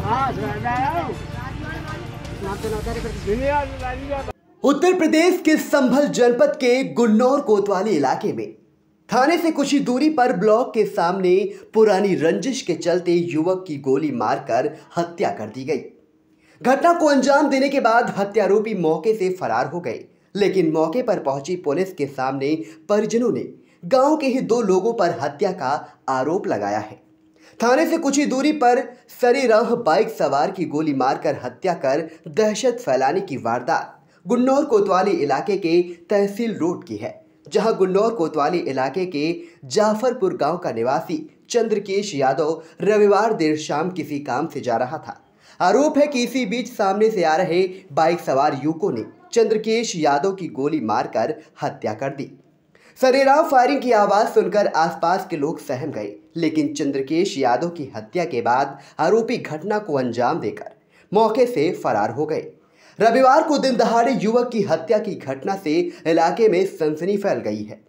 उत्तर प्रदेश के संभल जनपद के गुन्नौर कोतवाली इलाके में थाने से कुछ ही दूरी पर ब्लॉक के सामने पुरानी रंजिश के चलते युवक की गोली मारकर हत्या कर दी गई। घटना को अंजाम देने के बाद हत्यारोपी मौके से फरार हो गए, लेकिन मौके पर पहुंची पुलिस के सामने परिजनों ने गांव के ही 2 लोगों पर हत्या का आरोप लगाया है। थाने से कुछ ही दूरी पर सरेराह बाइक सवार की गोली मारकर हत्या कर दहशत फैलाने की वारदात गुन्नौर कोतवाली इलाके के तहसील रोड की है, जहां गुन्नौर कोतवाली इलाके के जाफरपुर गांव का निवासी चंद्रकेश यादव रविवार देर शाम किसी काम से जा रहा था। आरोप है कि इसी बीच सामने से आ रहे बाइक सवार युवकों ने चंद्रकेश यादव की गोली मारकर हत्या कर दी। सरेराह फायरिंग की आवाज सुनकर आसपास के लोग सहम गए, लेकिन चंद्रकेश यादव की हत्या के बाद आरोपी घटना को अंजाम देकर मौके से फरार हो गए। रविवार को दिन दहाड़े युवक की हत्या की घटना से इलाके में सनसनी फैल गई है।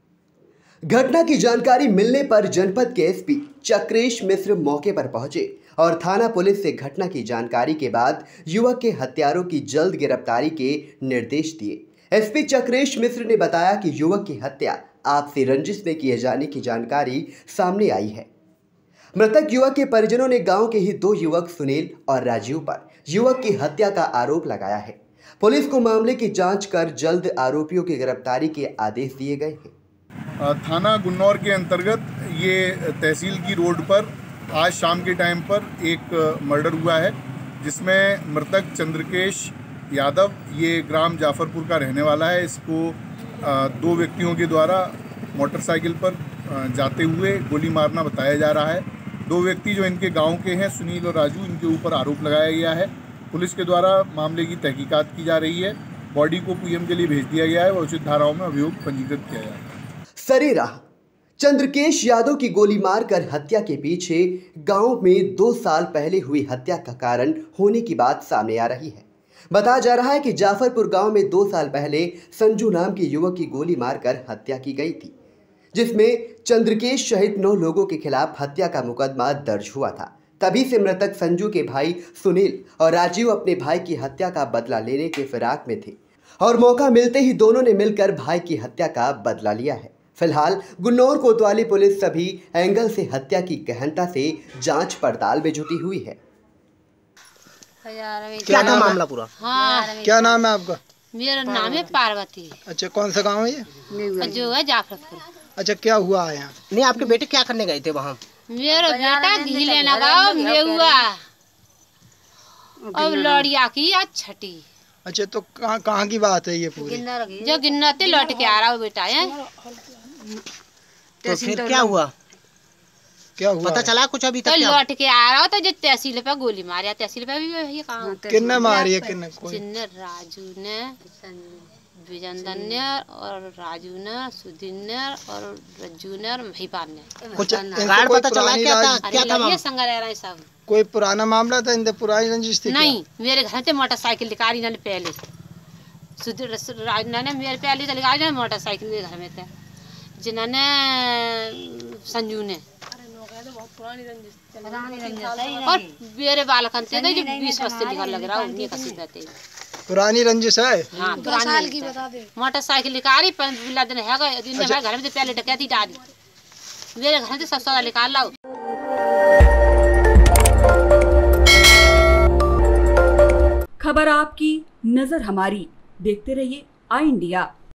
घटना की जानकारी मिलने पर जनपद के एसपी चक्रेश मिश्र मौके पर पहुंचे और थाना पुलिस से घटना की जानकारी के बाद युवक के हत्यारों की जल्द गिरफ्तारी के निर्देश दिए। एसपी चक्रेश मिश्र ने बताया कि युवक की हत्या आपसी रंजिश में किए जाने की जानकारी सामने आई है। मृतक युवक के परिजनों ने गांव के ही 2 युवक सुनील और राजीव पर युवक की हत्या का आरोप लगाया है। पुलिस को मामले की जांच कर जल्द आरोपियों की गिरफ्तारी के आदेश दिए गए हैं। थाना गुन्नौर के अंतर्गत ये तहसील की रोड पर आज शाम के टाइम पर एक मर्डर हुआ है, जिसमें मृतक चंद्रकेश यादव ये ग्राम जाफरपुर का रहने वाला है। इसको 2 व्यक्तियों के द्वारा मोटरसाइकिल पर जाते हुए गोली मारना बताया जा रहा है। 2 व्यक्ति जो इनके गांव के हैं, सुनील और राजू, इनके ऊपर आरोप लगाया गया है। पुलिस के द्वारा मामले की तहकीकात की जा रही है। बॉडी को पीएम के लिए भेज दिया गया है और उचित धाराओं में अभियोग पंजीकृत किया जाएगा। सरेराह चंद्रकेश यादव की गोली मारकर हत्या के पीछे गांव में 2 साल पहले हुई हत्या का कारण होने की बात सामने आ रही है। बताया जा रहा है कि जाफरपुर गांव में 2 साल पहले संजू नाम के युवक की गोली मारकर हत्या की गई थी, जिसमें चंद्रकेश सहित 9 लोगों के खिलाफ हत्या का मुकदमा दर्ज हुआ था। तभी से मृतक संजू के भाई सुनील और राजीव अपने भाई की हत्या का बदला लेने के फिराक में थे और मौका मिलते ही दोनों ने मिलकर भाई की हत्या का बदला लिया है। फिलहाल गुन्नौर कोतवाली पुलिस सभी एंगल से हत्या की गहनता से जांच पड़ताल में जुटी हुई है। क्या था मामला पूरा? हाँ, क्या नाम है आपका? मेरा नाम है पार्वती। अच्छा, कौन सा गांव है ये? जो है जाफरपुर। अच्छा, क्या हुआ है यहाँ? नहीं, आपके बेटे क्या करने गए थे वहाँ? मेरा बेटा घी लेना गाँव में हुआ अब लड़िया की आज छठी। अच्छा, तो कहाँ की बात है ये पूरी? जो गिन्नते लौट के आ रहा हो बेटा है। तो फिर क्या हुआ? क्या हुआ? पता चला कुछ अभी तक? तो लौट के आ रहा हो तो जो तहसील पे गोली मारी, तहसील पे भी ये कहाँ किन्ने मारी है? किन्ने? राजू ने, विजंदन ने और राजू ने, सुधीन ने और रज्जू ने और महिपाल ने। कुछ गार्ड पता चला क्या था? क्या था? ये संग रह रहे सब। कोई पुराना मामला था? इनसे पुरानी रंजिश थी? नहीं, मेरे घर से मोटरसाइकिल निकाली इन्होंने पहले। ने मेरे पहले से निकाली मोटरसाइकिल मेरे घर में थे, जिन्होंने संजू ने और मेरे बालकन से 20 वर्ष से निकल लग रहा उन्हीं का सीधा थे। पुरानी रंजिश है? हाँ, पुरानी की बता दे। मोटरसाइकिल निकाली दिन है घर में पहले डकैती डाली, मेरे घर से सब सारा निकाल लाओ। खबर आपकी, नजर हमारी। देखते रहिए आई इंडिया।